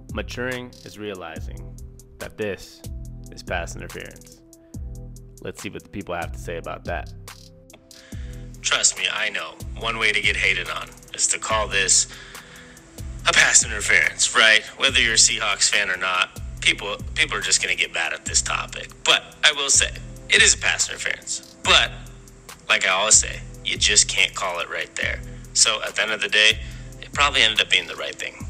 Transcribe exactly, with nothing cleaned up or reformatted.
Maturing is realizing that this is pass interference. Let's see what the people have to say about that. Trust me, I know. One way to get hated on is to call this a pass interference, right? Whether you're a Seahawks fan or not, people people are just going to get mad at this topic. But I will say, it is a pass interference. But, like I always say, you just can't call it right there. So at the end of the day, it probably ended up being the right thing.